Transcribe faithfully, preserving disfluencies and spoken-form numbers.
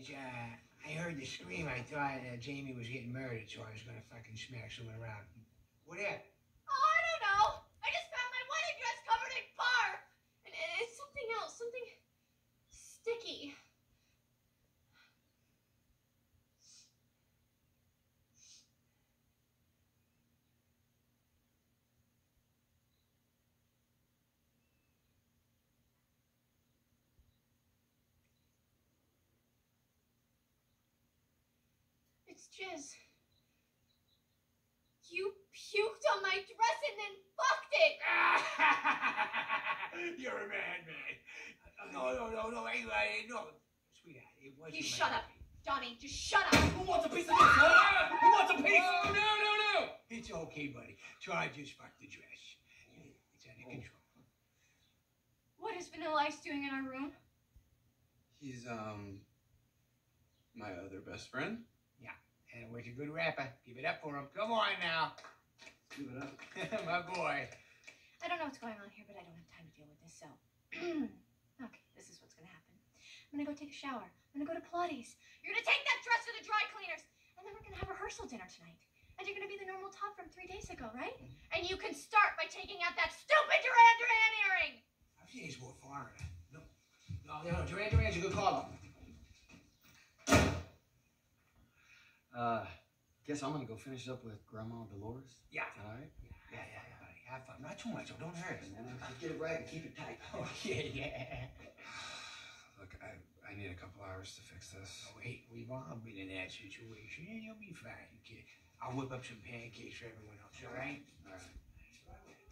uh, I heard the scream. I thought uh, Jamie was getting murdered, so I was gonna fucking smack someone around. What happened? Oh, I don't know. I just found my wedding dress covered in barf. And it's something else, something sticky. It's jizz. You puked on my dress and then fucked it! You're a madman. No, no, no, no, I, I, no. Sweetheart, it wasn't. You shut up. Johnny, just shut up. Who wants a piece of this, huh? Who wants a piece? Oh, no, no, no. It's okay, buddy. Try just fuck the dress. It's under Oh. control. What is Vanilla Ice doing in our room? He's, um, my other best friend. Yeah, and was a good rapper. Give it up for him. Come on now. Give it up. My boy. I don't know what's going on here, but I don't have time to deal with this, so. Okay, this is what's gonna happen. I'm gonna go take a shower. I'm gonna go to Pilates. You're gonna take that dress to the dry cleaners. And then we're gonna have rehearsal dinner tonight. And you're gonna be the normal top from three days ago, right? And you can start by taking out that stupid Duran Duran earring. I think he's more foreigner. No, no, no. Duran Duran's a good call. Uh, guess I'm gonna go finish up with Grandma Dolores. Yeah. All right. Yeah, yeah, yeah, buddy. Have fun. Not too much, though. Don't hurt us. Just get it right and keep it tight. Oh, yeah, yeah. Look, I, I need a couple hours to fix this. Oh, hey, we've all been in that situation, and you'll be fine, kid. I'll whip up some pancakes for everyone else, all right? All right.